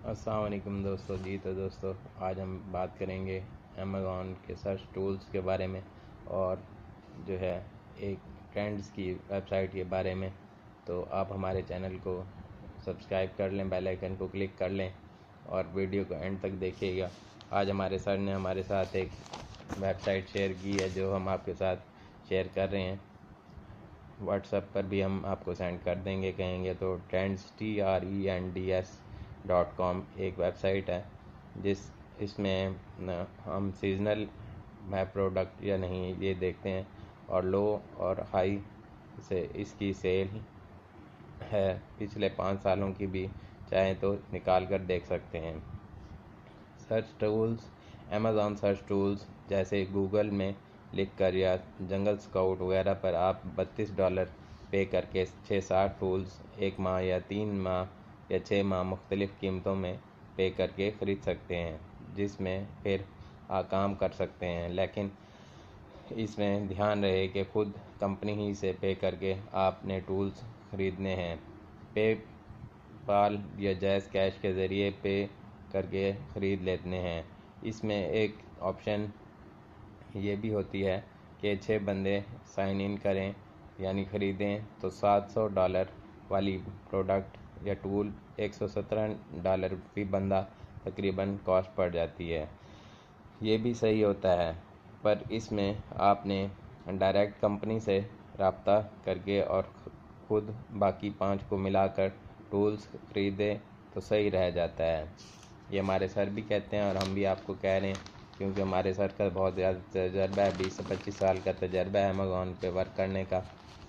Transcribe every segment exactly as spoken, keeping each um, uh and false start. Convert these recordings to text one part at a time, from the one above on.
अस्सलाम वालेकुम दोस्तों जी। तो दोस्तों आज हम बात करेंगे अमेज़ॉन के सर्च टूल्स के बारे में और जो है एक ट्रेंड्स की वेबसाइट के बारे में। तो आप हमारे चैनल को सब्सक्राइब कर लें, बेल आइकन को क्लिक कर लें और वीडियो को एंड तक देखिएगा। आज हमारे सर ने हमारे साथ एक वेबसाइट शेयर की है जो हम आपके साथ शेयर कर रहे हैं। व्हाट्सएप पर भी हम आपको सेंड कर देंगे कहेंगे तो। Trends T R E N D S dot com एक वेबसाइट है जिस इसमें हम सीजनल है प्रोडक्ट या नहीं ये देखते हैं और लो और हाई से इसकी सेल है पिछले पाँच सालों की भी चाहें तो निकाल कर देख सकते हैं। Search tools Amazon search tools जैसे गूगल में लिखकर या जंगल स्काउट वगैरह पर आप बत्तीस डॉलर पे करके छः सात टूल्स एक माह या तीन माह या छः माह मुख्तलिफ़ कीमतों में पे करके ख़रीद सकते हैं, जिसमें फिर आ काम कर सकते हैं। लेकिन इसमें ध्यान रहे कि खुद कंपनी ही से पे करके आपने टूल्स ख़रीदने हैं। पे पाल या जैज़ कैश के ज़रिए पे करके ख़रीद लेते हैं। इसमें एक ऑप्शन ये भी होती है कि छः बंदे साइन इन करें यानी ख़रीदें तो सात सौ डॉलर वाली प्रोडक्ट या टूल एक सौ सत्रह डॉलर फी बंदा तकरीबन कॉस्ट पड़ जाती है। ये भी सही होता है, पर इसमें आपने डायरेक्ट कंपनी से रब्ता करके और खुद बाकी पाँच को मिलाकर टूल्स ख़रीदे तो सही रह जाता है। ये हमारे सर भी कहते हैं और हम भी आपको कह रहे हैं, क्योंकि हमारे सर का बहुत ज़्यादा तजर्बा है, बीस से पच्चीस साल का तजर्बा है अमेज़ॉन पे वर्क करने का।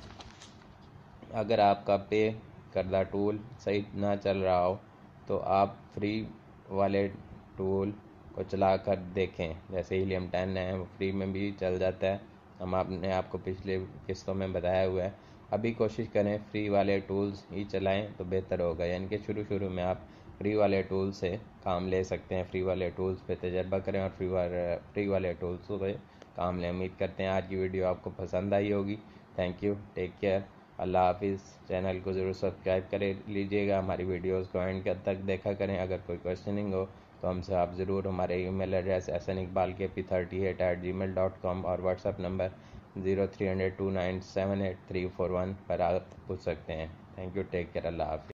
अगर आपका पे करदा टूल सही ना चल रहा हो तो आप फ्री वाले टूल को चला कर देखें। जैसे हीलियम टेन है वो फ्री में भी चल जाता है, हम आपने आपको पिछले किस्तों में बताया हुआ है। अभी कोशिश करें फ्री वाले टूल्स ही चलाएं तो बेहतर होगा, यानी कि शुरू शुरू में आप फ्री वाले टूल से काम ले सकते हैं। फ्री वाले टूल्स पे तजर्बा करें और फ्री वाले फ्री वाले टूल्स पे काम लें। उम्मीद करते हैं आज की वीडियो आपको पसंद आई होगी। थैंक यू, टेक केयर, अल्लाह हाफिज़। चैनल को ज़रूर सब्सक्राइब कर लीजिएगा, हमारी वीडियोस को एंड तक देखा करें। अगर कोई क्वेश्चनिंग हो तो हमसे आप ज़रूर हमारे email address S N Iqbal K P thirty eight eight G mail dot com और WhatsApp number zero three hundred two nine seven eight three four one पर आप पूछ सकते हैं। थैंक यू, टेक केयर, अल्लाह हाफिज़।